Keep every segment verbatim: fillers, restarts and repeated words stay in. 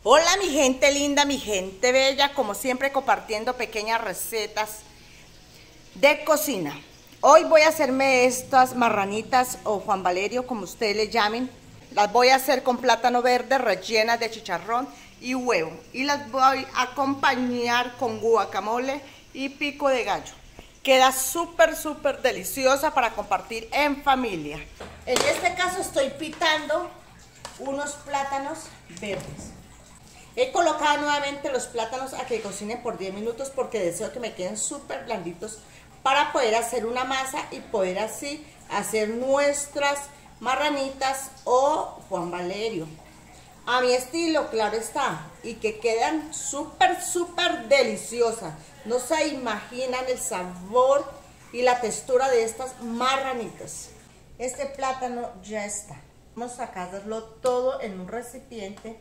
Hola mi gente linda, mi gente bella, como siempre compartiendo pequeñas recetas de cocina. Hoy voy a hacerme estas marranitas o Juan Valerio, como ustedes le llamen. Las voy a hacer con plátano verde rellenas de chicharrón y huevo. Y las voy a acompañar con guacamole y pico de gallo. Queda súper, súper deliciosa para compartir en familia. En este caso estoy pitando unos plátanos verdes. He colocado nuevamente los plátanos a que cocinen por diez minutos porque deseo que me queden súper blanditos para poder hacer una masa y poder así hacer nuestras marranitas o Juan Valerio. A mi estilo, claro está, y que quedan súper, súper deliciosas. No se imaginan el sabor y la textura de estas marranitas. Este plátano ya está. Vamos a sacarlo todo en un recipiente.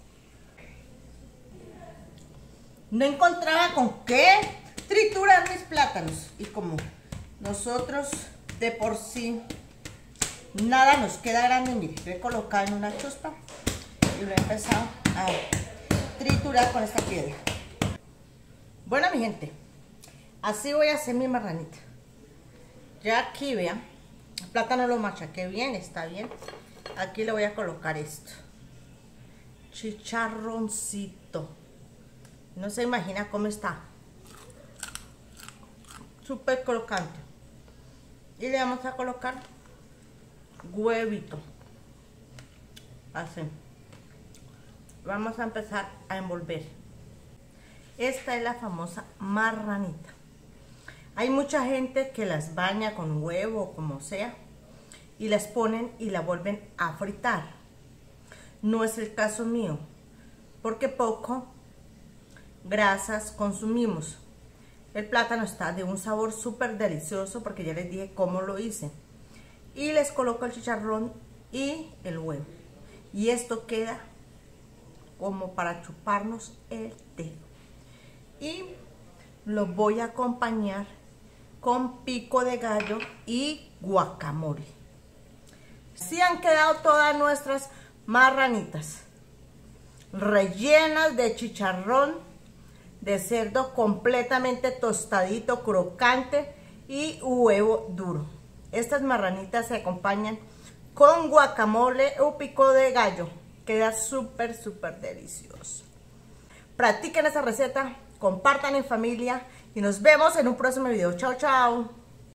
No encontraba con qué triturar mis plátanos. Y como nosotros de por sí nada nos queda grande, mire, lo he colocado en una chuspa y lo he empezado a triturar con esta piedra. Bueno mi gente, así voy a hacer mi marranita. Ya aquí vean, el plátano lo machaqué bien, está bien. Aquí le voy a colocar esto, chicharroncito. No se imagina cómo está, súper crocante. Y le vamos a colocar huevito, así. Vamos a empezar a envolver. Esta es la famosa marranita. Hay mucha gente que las baña con huevo o como sea y las ponen y la vuelven a fritar. No es el caso mío, porque poco grasas consumimos. El plátano está de un sabor súper delicioso porque ya les dije cómo lo hice. Y les coloco el chicharrón y el huevo. Y esto queda como para chuparnos el dedo. Y lo voy a acompañar con pico de gallo y guacamole. Así han quedado todas nuestras marranitas, rellenas de chicharrón de cerdo completamente tostadito, crocante y huevo duro. Estas marranitas se acompañan con guacamole o pico de gallo. Queda súper, súper delicioso. Practiquen esa receta, compartan en familia y nos vemos en un próximo video. Chao, chao.